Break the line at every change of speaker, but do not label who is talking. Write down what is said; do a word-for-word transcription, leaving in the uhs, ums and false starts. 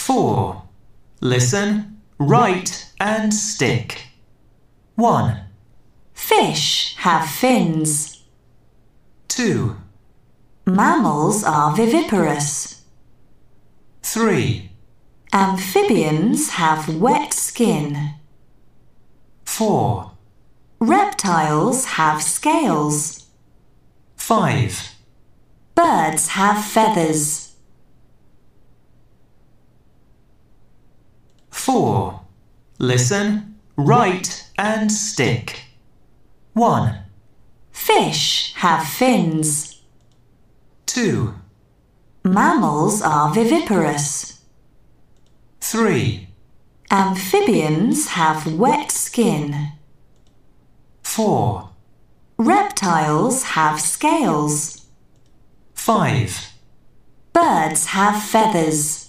four. Listen, write and stick. one.
Fish have fins.
two.
Mammals are viviparous.
three.
Amphibians have wet skin.
four.
Reptiles have scales.
five.
Birds have feathers.
four. Listen, write and stick. one.
Fish have fins.
two.
Mammals are viviparous.
three.
Amphibians have wet skin.
four.
Reptiles have scales.
five.
Birds have feathers.